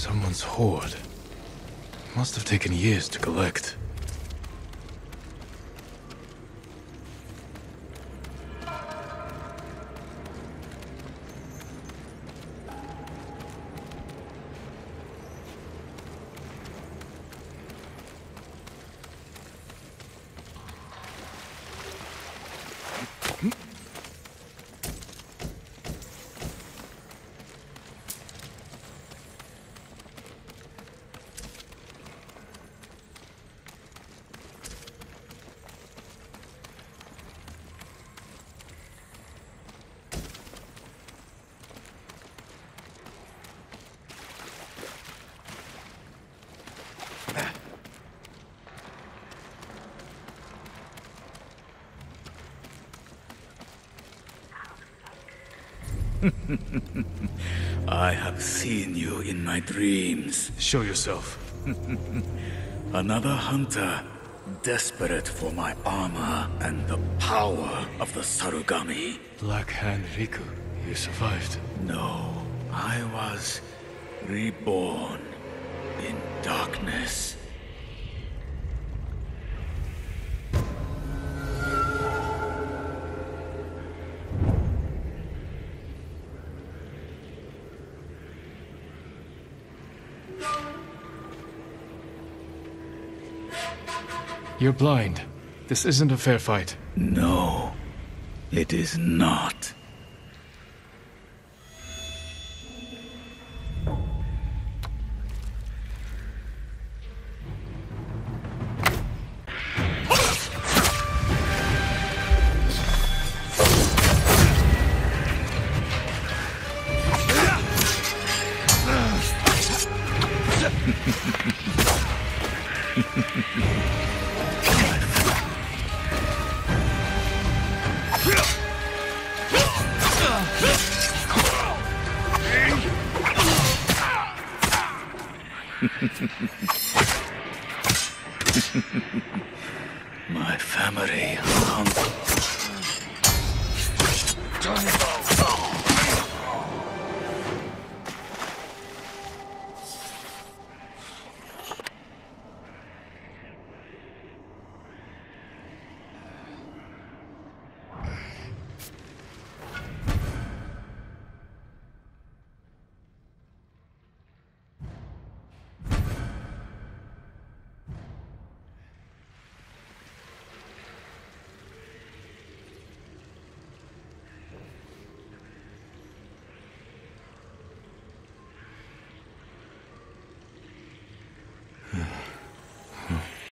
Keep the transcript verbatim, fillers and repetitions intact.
Someone's hoard. Must have taken years to collect. I have seen you in my dreams. Show yourself. Another hunter, desperate for my armor and the power of the Sarugami. Black Hand Riku, you survived. No, I was reborn in darkness. You're blind. This isn't a fair fight. No, it is not. My family hunt.